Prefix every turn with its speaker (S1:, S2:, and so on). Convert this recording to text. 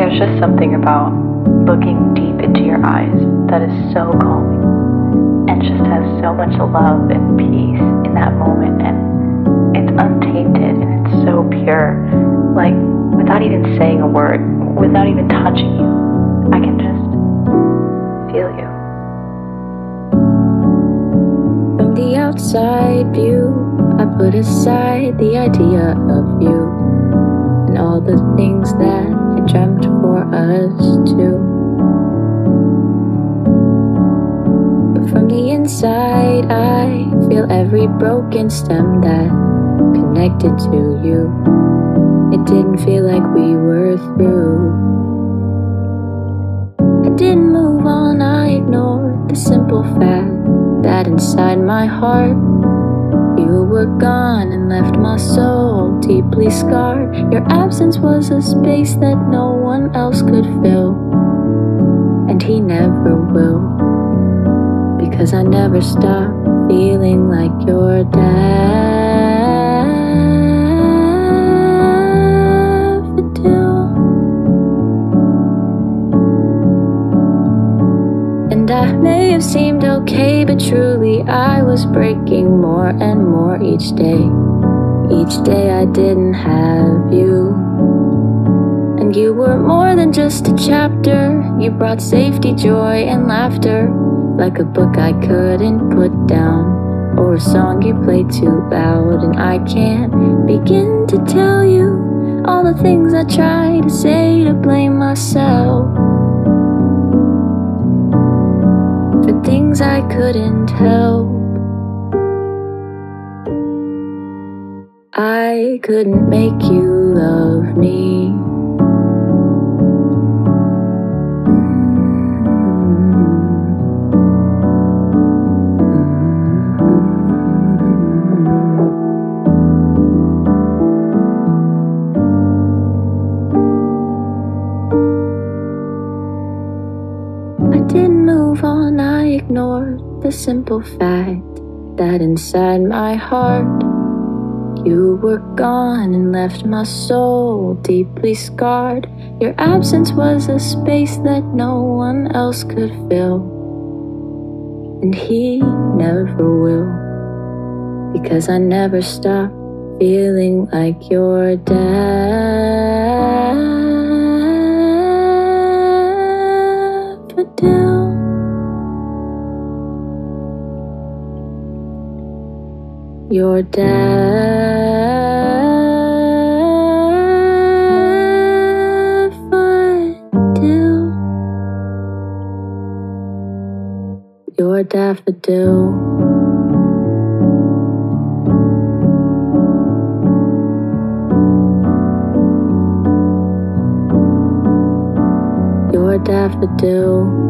S1: There's just something about looking deep into your eyes that is so calming and just has so much love and peace in that moment, and it's untainted and it's so pure. Like, without even saying a word, without even touching you, I can just feel you.
S2: From the outside view, I put aside the idea of you and all the things that I dreamt for us too. But from the inside, I feel every broken stem that connected to you. It didn't feel like we were through. I didn't move on, I ignored the simple fact that inside my heart you were gone and left my soul deeply scarred. Your absence was a space that no one else could fill, and he never will, because I never stopped feeling like your daffodil. And I may have seemed okay, but truly I was breaking more and more each day. Each day I didn't have you. And you were more than just a chapter. You brought safety, joy, and laughter, like a book I couldn't put down, or a song you played too loud. And I can't begin to tell you all the things I try to say to blame myself for things I couldn't help. I couldn't make you love me. I didn't move on, I ignored the simple fact that inside my heart you were gone and left my soul deeply scarred. Your absence was a space that no one else could fill, and he never will, because I never stopped feeling like your daffodil. Your daffodil. Your daffodil. Your daffodil.